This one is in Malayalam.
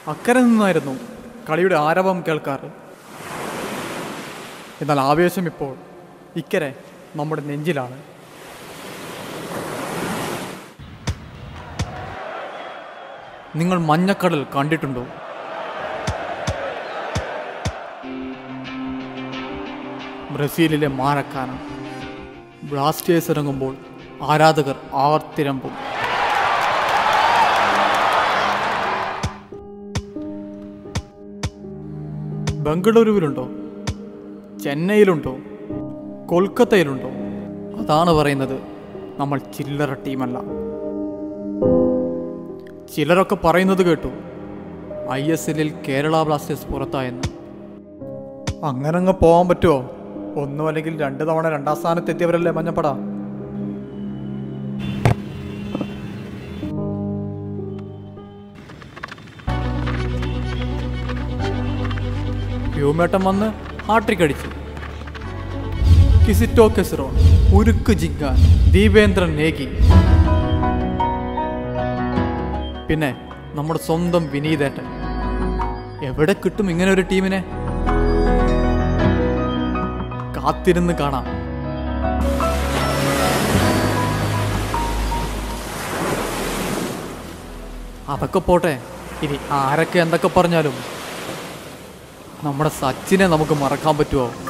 അക്കരെ നിന്നായിരുന്നു കളിയുടെ ആരവം കേൾക്കാറ്. എന്നാൽ ആവേശം ഇപ്പോൾ ഇക്കരെ നമ്മുടെ നെഞ്ചിലാണ്. നിങ്ങൾ മഞ്ഞക്കടൽ കണ്ടിട്ടുണ്ടോ? ബ്രസീലിലെ മാരക്കാന ബ്ലാസ്റ്റേഴ്സ് ഇറങ്ങുമ്പോൾ ആരാധകർ ആർത്തിരമ്പും. ബംഗളൂരുവിലുണ്ടോ? ചെന്നൈയിലുണ്ടോ? കൊൽക്കത്തയിലുണ്ടോ? അതാണ് പറയുന്നത്, നമ്മൾ ചില്ലറ ടീമല്ല. ചിലരൊക്കെ പറയുന്നത് കേട്ടു, ISLൽ കേരള ബ്ലാസ്റ്റേഴ്സ് പുറത്തായെന്ന്. അങ്ങനങ്ങ് പോകാൻ പറ്റുമോ? ഒന്നും അല്ലെങ്കിൽ 2 തവണ 2ാം സ്ഥാനത്തെത്തിയവരല്ലേ മഞ്ഞപ്പട. ഹ്യൂമേട്ടൻ വന്ന് ഹാട്രിക് അടിച്ചു. കിസിറ്റോ കെസ്റോൺ, ഉരുക്ക് ജിങ്കാൻ, ദീപേന്ദ്രൻ നേഗി, പിന്നെ നമ്മുടെ സ്വന്തം വിനീതേട്ടൻ. എവിടെ കിട്ടും ഇങ്ങനെ ഒരു ടീമിനെ? കാത്തിരുന്ന് കാണാം. അതൊക്കെ പോട്ടെ, ഇനി ആരൊക്കെ എന്തൊക്കെ പറഞ്ഞാലും നമ്മുടെ സച്ചിനെ നമുക്ക് മറക്കാൻ പറ്റുമോ?